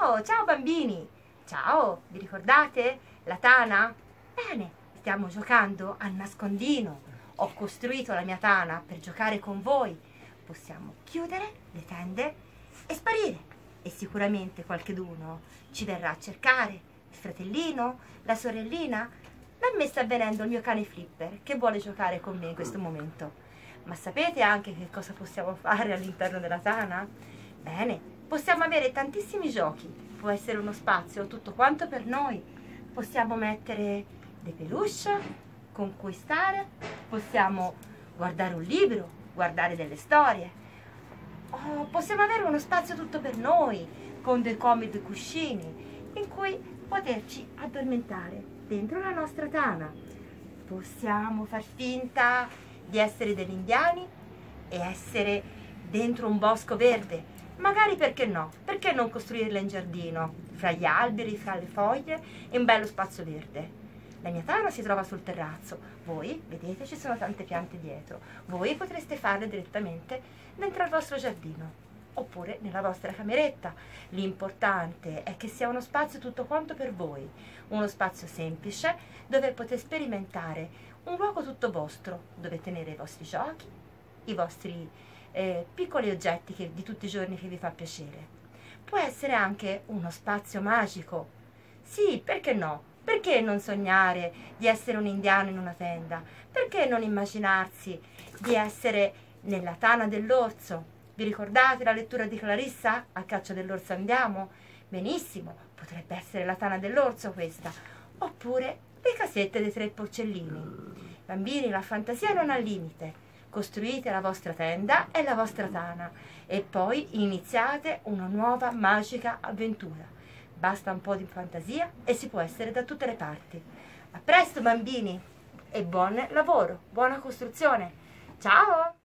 Oh, ciao bambini! Ciao, vi ricordate la tana? Bene, stiamo giocando al nascondino. Ho costruito la mia tana per giocare con voi. Possiamo chiudere le tende e sparire. E sicuramente qualcheduno ci verrà a cercare. Il fratellino, la sorellina. A me sta venendo il mio cane Flipper che vuole giocare con me in questo momento. Ma sapete anche che cosa possiamo fare all'interno della tana? Bene, possiamo avere tantissimi giochi. Può essere uno spazio tutto quanto per noi. Possiamo mettere dei peluche con cui stare. Possiamo guardare un libro, guardare delle storie. Oh, possiamo avere uno spazio tutto per noi, con dei comodi cuscini, in cui poterci addormentare dentro la nostra tana. Possiamo far finta di essere degli indiani e essere dentro un bosco verde. Magari perché no? Perché non costruirla in giardino, fra gli alberi, fra le foglie e un bello spazio verde? La mia tana si trova sul terrazzo. Voi, vedete, ci sono tante piante dietro. Voi potreste farle direttamente dentro al vostro giardino oppure nella vostra cameretta. L'importante è che sia uno spazio tutto quanto per voi, uno spazio semplice dove potete sperimentare un luogo tutto vostro, dove tenere i vostri giochi, i vostri piccoli oggetti di tutti i giorni che vi fa piacere. Può essere anche uno spazio magico. Sì, perché no? Perché non sognare di essere un indiano in una tenda? Perché non immaginarsi di essere nella tana dell'orso? Vi ricordate la lettura di Clarissa? A caccia dell'orso andiamo? Benissimo, potrebbe essere la tana dell'orso questa. Oppure le casette dei tre porcellini. Bambini, la fantasia non ha limite. Costruite la vostra tenda e la vostra tana e poi iniziate una nuova magica avventura. Basta un po' di fantasia e si può essere da tutte le parti. A presto bambini e buon lavoro, buona costruzione. Ciao!